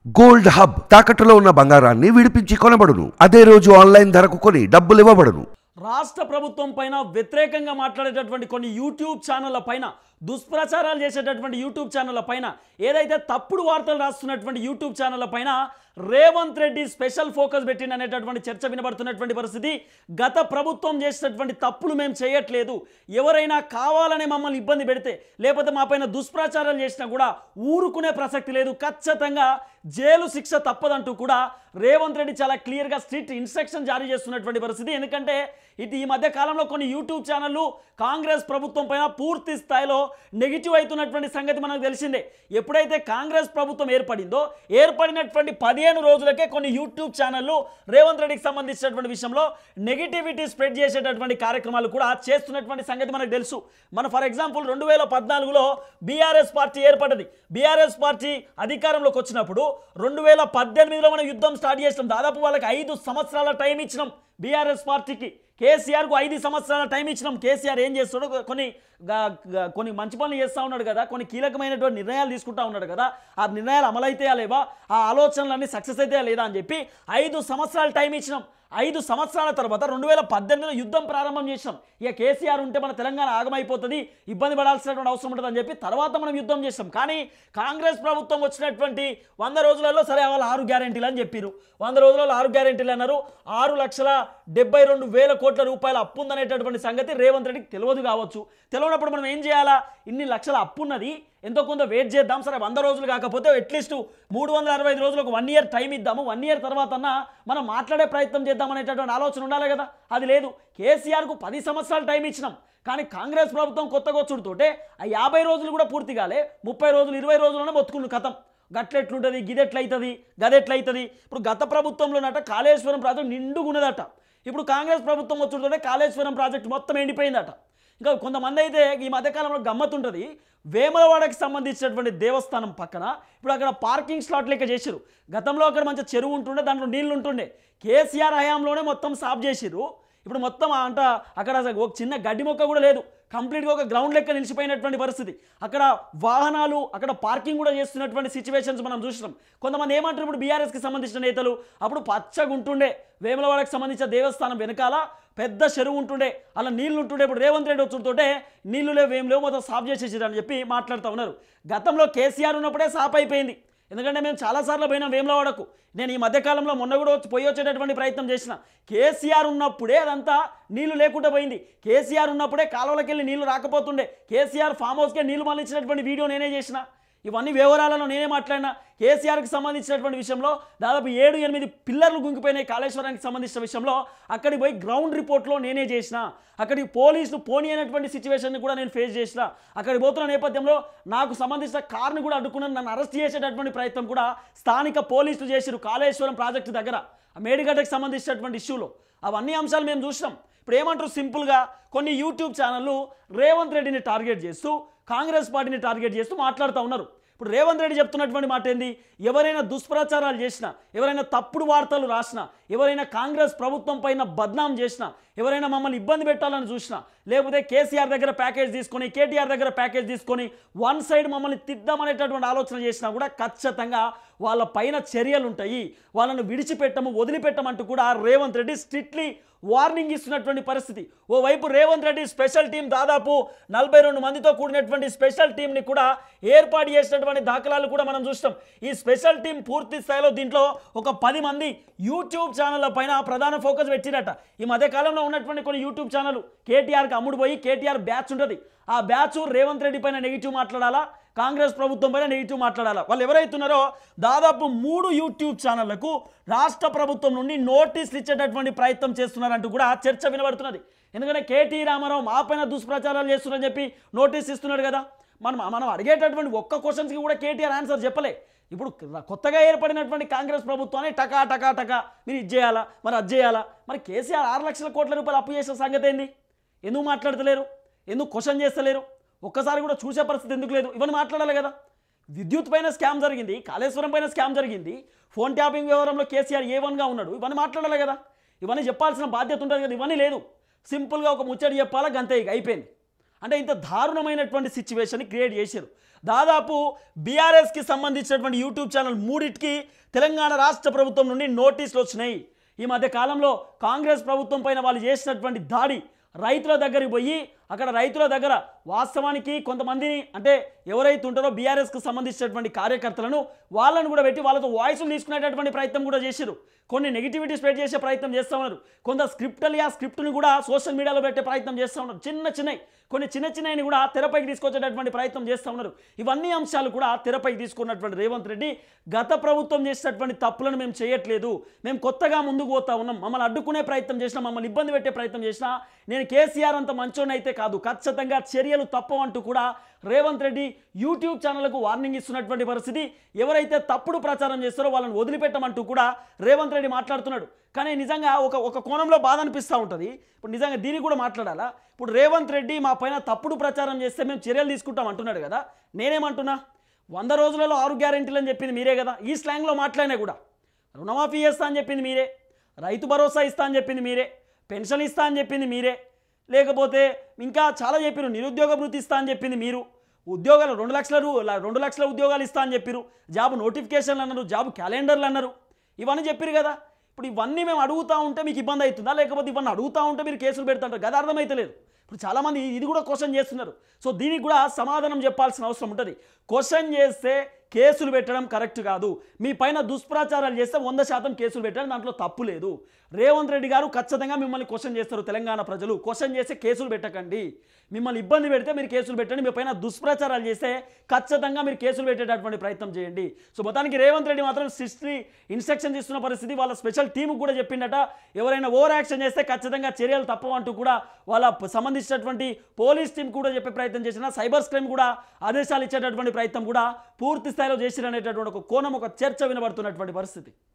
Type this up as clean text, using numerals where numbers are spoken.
Gold hub తాకట్టులో ఉన్న బంగారాన్ని విడిపించి కొనబడును. అదే రోజు ఆన్లైన్ ధరకు కొని డబ్బులు ఇవ్వబడును. రాష్ట్ర ప్రభుత్వం పైన వ్యతిరేకంగా మాట్లాడేటటువంటి కొన్ని యూట్యూబ్ ఛానళ్ల పైన, దుష్ప్రచారాలు చేసేటటువంటి యూట్యూబ్ ఛానళ్ల పైన, ఏదైతే తప్పుడు వార్తలు రాస్తున్నటువంటి యూట్యూబ్ ఛానళ్ల పైన రేవంత్ రెడ్డి స్పెషల్ ఫోకస్ పెట్టింది అనేటటువంటి చర్చ వినబడుతున్నటువంటి పరిస్థితి. గత ప్రభుత్వం చేసినటువంటి తప్పులు మేము చేయట్లేదు, ఎవరైనా కావాలనే మమ్మల్ని ఇబ్బంది పెడితే లేకపోతే మా పైన దుష్ప్రచారాలు చేసినా కూడా ఊరుకునే ప్రసక్తి లేదు, ఖచ్చితంగా జైలు శిక్ష తప్పదంటూ కూడా రేవంత్ రెడ్డి చాలా క్లియర్గా స్ట్రిక్ట్ ఇన్స్ట్రక్షన్ జారీ చేస్తున్నటువంటి పరిస్థితి. ఎందుకంటే ఇది ఈ మధ్య కాలంలో కొన్ని యూట్యూబ్ ఛానళ్ళు కాంగ్రెస్ ప్రభుత్వం పైన పూర్తి స్థాయిలో నెగిటివ్ అవుతున్నటువంటి సంగతి మనకు తెలిసిందే. ఎప్పుడైతే కాంగ్రెస్ ప్రభుత్వం ఏర్పడిందో ఏర్పడినటువంటి 15 రోజులకే కొన్ని యూట్యూబ్ ఛానళ్ళు రేవంత్ రెడ్డికి సంబంధించినటువంటి విషయంలో నెగిటివిటీ స్ప్రెడ్ చేసేటటువంటి కార్యక్రమాలు కూడా చేస్తున్నటువంటి సంగతి మనకు తెలుసు. మన ఫర్ ఎగ్జాంపుల్ 2014లో బీఆర్ఎస్ పార్టీ ఏర్పడ్డది. బీఆర్ఎస్ పార్టీ అధికారంలోకి వచ్చినప్పుడు 2018లో మనం యుద్ధం స్టార్ట్ చేసినాం. దాదాపు వాళ్ళకి 5 సంవత్సరాల టైం ఇచ్చినాం బీఆర్ఎస్ పార్టీకి. కేసీఆర్కు 5 సంవత్సరాల టైం ఇచ్చినాం. కేసీఆర్ ఏం చేస్తాడో కొన్ని మంచి పనులు చేస్తూ ఉన్నాడు కదా, కొన్ని కీలకమైనటువంటి నిర్ణయాలు తీసుకుంటా ఉన్నాడు కదా, ఆ నిర్ణయాలు అమలైతే లేవా, ఆ ఆలోచనలన్నీ సక్సెస్ అయితే లేదా అని చెప్పి 5 సంవత్సరాల టైం ఇచ్చినాం. 5 సంవత్సరాల తర్వాత 2018లో యుద్ధం ప్రారంభం చేసినాం. ఇక కేసీఆర్ ఉంటే మన తెలంగాణ ఆగమైపోతుంది, ఇబ్బంది పడాల్సినటువంటి అవసరం ఉంటుంది అని చెప్పి తర్వాత మనం యుద్ధం చేస్తాం. కానీ కాంగ్రెస్ ప్రభుత్వం వచ్చినటువంటి 100 రోజులలో సరే వాళ్ళు 6 గ్యారెంటీలు అని చెప్పారు. 100 రోజులలో 6 గ్యారెంటీలు అన్నారు. 6,72,000 కోట్ల రూపాయల అప్పు ఉందనేటటువంటి సంగతి రేవంత్ రెడ్డికి తెలియదు కావచ్చు. తెలియనప్పుడు మనం ఏం చేయాలా, ఇన్ని లక్షల అప్పు ఉన్నది, ఎంతో కొంత వెయిట్ చేద్దాం, సరే 100 రోజులు కాకపోతే అట్లీస్ట్ 365 రోజులకు 1 ఇయర్ టైం ఇద్దాము, 1 ఇయర్ తర్వాత మనం మాట్లాడే ప్రయత్నం చేద్దాం అనేటటువంటి ఆలోచన ఉండాలి కదా. అది లేదు. కేసీఆర్కు 10 సంవత్సరాలు టైం ఇచ్చినాం. కానీ కాంగ్రెస్ ప్రభుత్వం కొత్తగా వచ్చుడుతోటే ఆ 50 రోజులు కూడా పూర్తి కాలే, 30 రోజులు 20 రోజుల్లోనే మొత్తుకున్న కథం. గట్లెట్లుంటుంది, గిదెట్లయితుంది, గదెట్లయితుంది. ఇప్పుడు గత ప్రభుత్వంలోనట కాళేశ్వరం ప్రాజెక్టు నిండుగున్నదట. ఇప్పుడు కాంగ్రెస్ ప్రభుత్వం వచ్చుడుతోటే కాళేశ్వరం ప్రాజెక్టు మొత్తం ఎండిపోయిందట. ఇంకా కొంతమంది అయితే ఈ మధ్యకాలంలో గమ్మత్తుంటుంది, వేములవాడకి సంబంధించినటువంటి దేవస్థానం పక్కన ఇప్పుడు అక్కడ పార్కింగ్ స్లాట్ లెక్క చేసిరు. గతంలో అక్కడ మంచి చెరువు ఉంటుండే, దాంట్లో నీళ్లు ఉంటుండే. కేసీఆర్ హయాంలోనే మొత్తం సాఫ్ చేసిరు. ఇప్పుడు మొత్తం అక్కడ ఒక చిన్న గడ్డి మొక్క కూడా లేదు, కంప్లీట్గా ఒక గ్రౌండ్ లెక్క నిలిచిపోయినటువంటి పరిస్థితి. అక్కడ వాహనాలు అక్కడ పార్కింగ్ కూడా చేస్తున్నటువంటి సిచ్యువేషన్స్ మనం చూసినాం. కొంతమంది ఏమంటారు, ఇప్పుడు బీఆర్ఎస్కి సంబంధించిన నేతలు అప్పుడు పచ్చగా ఉంటుండే, వేములవాడకి సంబంధించిన దేవస్థానం వెనకాల పెద్ద చెరువు ఉంటుండే, అలా నీళ్లు ఉంటుండే. ఇప్పుడు రేవంత్ రెడ్డి వచ్చుతోటే నీళ్లు లేవు, ఏం లేవు, మొత్తం సాఫ్ చేసేసారు అని చెప్పి మాట్లాడుతూ ఉన్నారు. గతంలో కేసీఆర్ ఉన్నప్పుడే సాఫ్ అయిపోయింది. ఎందుకంటే మేము చాలాసార్లు పోయినాం వేములవాడకు. నేను ఈ మధ్యకాలంలో మొన్న కూడా పోయి వచ్చేటటువంటి ప్రయత్నం చేసిన. కేసీఆర్ ఉన్నప్పుడే అదంతా నీళ్లు లేకుండా పోయింది. కేసీఆర్ ఉన్నప్పుడే కాలువలకి వెళ్ళి నీళ్లు రాకపోతుండే. కేసీఆర్ ఫామ్ హౌస్కే నీళ్లు మళ్ళించినటువంటి వీడియో నేనే చేసిన. ఇవన్నీ వివరాలను నేనే మాట్లాడినా. కేసీఆర్కి సంబంధించినటువంటి విషయంలో దాదాపు 7-8 పిల్లర్లు గుంకిపోయినాయి కాళేశ్వరానికి సంబంధించిన విషయంలో. అక్కడికి పోయి గ్రౌండ్ రిపోర్ట్లో నేనే చేసిన. అక్కడికి పోలీసులు పోనీ అనేటువంటి సిచ్యువేషన్ని కూడా నేను ఫేస్ చేసిన. అక్కడికి పోతున్న నేపథ్యంలో నాకు సంబంధించిన కార్ని కూడా అడ్డుకున్నాను. నన్ను అరెస్ట్ చేసేటటువంటి ప్రయత్నం కూడా స్థానిక పోలీసులు చేశారు కాళేశ్వరం ప్రాజెక్టు దగ్గర, మేడిగడ్డకు సంబంధించినటువంటి ఇష్యూలో. అవన్నీ అంశాలు మేము చూసినాం. ఇప్పుడు ఏమంటారు, సింపుల్గా కొన్ని యూట్యూబ్ ఛానళ్ళు రేవంత్ రెడ్డిని టార్గెట్ చేస్తూ, కాంగ్రెస్ పార్టీని టార్గెట్ చేస్తూ మాట్లాడుతూ ఉన్నారు. ఇప్పుడు రేవంత్ రెడ్డి చెప్తున్నటువంటి మాట ఏంది, ఎవరైనా దుష్ప్రచారాలు చేసినా, ఎవరైనా తప్పుడు వార్తలు రాసినా, ఎవరైనా కాంగ్రెస్ ప్రభుత్వం పైన బద్నాం చేసినా, ఎవరైనా మమ్మల్ని ఇబ్బంది పెట్టాలని చూసినా, లేకపోతే కేసీఆర్ దగ్గర ప్యాకేజ్ తీసుకొని కేటీఆర్ దగ్గర ప్యాకేజ్ తీసుకొని వన్ సైడ్ మమ్మల్ని తిద్దామనేటటువంటి ఆలోచన చేసినా కూడా ఖచ్చితంగా వాళ్ళ పైన చర్యలు ఉంటాయి, వాళ్ళను విడిచిపెట్టము, వదిలిపెట్టమంటూ కూడా రేవంత్ రెడ్డి స్ట్రిక్ట్లీ వార్నింగ్ ఇస్తున్నటువంటి పరిస్థితి. ఓవైపు రేవంత్ రెడ్డి స్పెషల్ టీం దాదాపు 42 మందితో కూడినటువంటి స్పెషల్ టీంని కూడా ఏర్పాటు చేసినటువంటి దాఖలాలు కూడా మనం చూస్తాం. ఈ స్పెషల్ టీం పూర్తి స్థాయిలో దీంట్లో ఒక 10 మంది యూట్యూబ్ ఛానళ్ల పైన ప్రధాన ఫోకస్ పెట్టిరట. ఈ మధ్యకాలంలో ఉన్నటువంటి కొన్ని యూట్యూబ్ ఛానల్ కేటీఆర్కి అమ్ముడు పోయి కేటీఆర్ బ్యాచ్ ఉంటుంది, ఆ బ్యాచ్ రేవంత్ రెడ్డి పైన నెగిటివ్ మాట్లాడాలా, కాంగ్రెస్ ప్రభుత్వం పైన నెగిటివ్ మాట్లాడాలా. వాళ్ళు ఎవరైతున్నారో దాదాపు 3 యూట్యూబ్ ఛానళ్లకు రాష్ట్ర ప్రభుత్వం నుండి నోటీసులు ఇచ్చేటటువంటి ప్రయత్నం చేస్తున్నారంటూ కూడా చర్చ వినబడుతున్నది. ఎందుకంటే కేటీ రామారావు మా పైన దుష్ప్రచారాలు చేస్తున్నారని చెప్పి నోటీస్ ఇస్తున్నాడు కదా. మనం అడిగేటటువంటి ఒక్క క్వశ్చన్స్కి కూడా కేటీఆర్ ఆన్సర్ చెప్పలే. ఇప్పుడు కొత్తగా ఏర్పడినటువంటి కాంగ్రెస్ ప్రభుత్వాన్ని టకా టకా టకా మీరు ఇది చేయాలా, మరి అది చేయాలా. మరి కేసీఆర్ 6 లక్షల కోట్ల రూపాయలు అప్పు చేసిన సంగతి ఏంది, ఎందుకు మాట్లాడతలేరు, ఎందుకు క్వశ్చన్ చేస్తలేరు, ఒక్కసారి కూడా చూసే పరిస్థితి ఎందుకు లేదు. ఇవన్నీ మాట్లాడాలి కదా. విద్యుత్ పైన స్కామ్ జరిగింది, కాళేశ్వరం పైన స్కామ్ జరిగింది, ఫోన్ ట్యాపింగ్ వ్యవహారంలో కేసీఆర్ A1గా ఉన్నాడు, ఇవన్నీ మాట్లాడాలి కదా. ఇవన్నీ చెప్పాల్సిన బాధ్యత ఉంటుంది కదా. ఇవన్నీ లేదు. సింపుల్గా ఒక ముచ్చడి చెప్పాలా, గంతే, అయిపోయింది. అంటే ఇంత దారుణమైనటువంటి సిచ్యువేషన్ క్రియేట్ చేశారు. దాదాపు బీఆర్ఎస్కి సంబంధించినటువంటి యూట్యూబ్ ఛానల్ మూడింటికి తెలంగాణ రాష్ట్ర ప్రభుత్వం నుండి నోటీసులు వచ్చినాయి. ఈ మధ్య కాలంలో కాంగ్రెస్ ప్రభుత్వం పైన వాళ్ళు చేసినటువంటి దాడి, రైతుల దగ్గరికి పోయి అక్కడ రైతుల దగ్గర వాస్తవానికి కొంతమందిని అంటే ఎవరైతే ఉంటారో బీఆర్ఎస్కి సంబంధించినటువంటి కార్యకర్తలను వాళ్ళను కూడా పెట్టి వాళ్ళతో వాయిస్లు తీసుకునేటటువంటి ప్రయత్నం కూడా చేశారు. కొన్ని నెగిటివిటీ స్ప్రెడ్ చేసే ప్రయత్నం చేస్తూ ఉన్నారు. కొంత స్క్రిప్టులు ఆ స్క్రిప్ట్ని కూడా సోషల్ మీడియాలో పెట్టే ప్రయత్నం చేస్తూ ఉన్నారు. కొన్ని చిన్న చిన్నవి కూడా తెరపైకి తీసుకొచ్చేటటువంటి ప్రయత్నం చేస్తూ ఉన్నారు. ఇవన్నీ అంశాలు కూడా తెరపైకి తీసుకున్నటువంటి రేవంత్ రెడ్డి గత ప్రభుత్వం చేసినటువంటి తప్పులను మేము చేయట్లేదు, మేము కొత్తగా ముందుకు పోతా ఉన్నాం, మమ్మల్ని అడ్డుకునే ప్రయత్నం చేసినా, మమ్మల్ని ఇబ్బంది పెట్టే ప్రయత్నం చేసినా నేను కేసీఆర్ అంత మంచోని అయితే కాదు, ఖచ్చితంగా చర్యలు తప్పవంటూ కూడా రేవంత్ రెడ్డి యూట్యూబ్ ఛానళ్లకు వార్నింగ్ ఇస్తున్నటువంటి పరిస్థితి. ఎవరైతే తప్పుడు ప్రచారం చేస్తారో వాళ్ళని వదిలిపెట్టమంటూ కూడా రేవంత్ రెడ్డి మాట్లాడుతున్నాడు. కానీ నిజంగా ఒక కోణంలో బాధ అనిపిస్తూ ఉంటుంది. ఇప్పుడు నిజంగా దీనికి కూడా మాట్లాడాలా? ఇప్పుడు రేవంత్ రెడ్డి మా పైన తప్పుడు ప్రచారం చేస్తే మేము చర్యలు తీసుకుంటాం అంటున్నాడు కదా. నేనేమంటున్నా, 100 రోజులలో 6 గ్యారెంటీలు అని చెప్పింది మీరే కదా. ఈ స్లాంగ్లో మాట్లాడినా కూడా రుణమాఫీ చేస్తా అని చెప్పింది మీరే, రైతు భరోసా ఇస్తా అని చెప్పింది మీరే, పెన్షన్ ఇస్తా అని చెప్పింది మీరే, లేకపోతే ఇంకా చాలా చెప్పారు, నిరుద్యోగ భృతి ఇస్తా అని చెప్పింది మీరు, ఉద్యోగాలు 2 లక్షల ఉద్యోగాలు ఇస్తా అని చెప్పారు, జాబ్ నోటిఫికేషన్లు అన్నారు, జాబ్ క్యాలెండర్లు అన్నారు, ఇవన్నీ చెప్పారు కదా. ఇప్పుడు ఇవన్నీ మేము అడుగుతూ ఉంటే మీకు ఇబ్బంది అవుతుందా, లేకపోతే ఇవన్నీ అడుగుతూ ఉంటే మీరు కేసులు పెడతాంటారు కదా, అర్థమైతలేదు. ఇప్పుడు చాలామంది ఇది కూడా క్వశ్చన్ చేస్తున్నారు. సో దీనికి కూడా సమాధానం చెప్పాల్సిన అవసరం ఉంటుంది. క్వశ్చన్ చేస్తే కేసులు పెట్టడం కరెక్ట్ కాదు. మీ పైన దుష్ప్రచారాలు చేస్తే 100% కేసులు పెట్టడం దాంట్లో తప్పు లేదు. రేవంత్ రెడ్డి గారు ఖచ్చితంగా మిమ్మల్ని క్వశ్చన్ చేస్తారు. తెలంగాణ ప్రజలు క్వశ్చన్ చేస్తే కేసులు పెట్టకండి, మిమ్మల్ని ఇబ్బంది పెడితే మీరు కేసులు పెట్టండి, మీ పైన దుష్ప్రచారాలు చేస్తే ఖచ్చితంగా మీరు కేసులు పెట్టేటటువంటి ప్రయత్నం చేయండి. సో మొత్తానికి రేవంత్ రెడ్డి మాత్రం సిస్టరీ ఇన్స్ట్రక్షన్ ఇస్తున్న పరిస్థితి. వాళ్ళ స్పెషల్ టీముకు కూడా చెప్పిండట, ఎవరైనా ఓవర్ యాక్షన్ చేస్తే ఖచ్చితంగా చర్యలు తప్పవంటూ కూడా వాళ్ళ సంబంధించినటువంటి పోలీస్ టీం కూడా చెప్పే ప్రయత్నం చేసిన, సైబర్ క్రైమ్ కూడా ఆదేశాలు ఇచ్చేటటువంటి ప్రయత్నం కూడా పూర్తి స్థాయిలో చేసిరనేటటువంటి ఒక కోణం, ఒక చర్చ వినబడుతున్నటువంటి పరిస్థితి.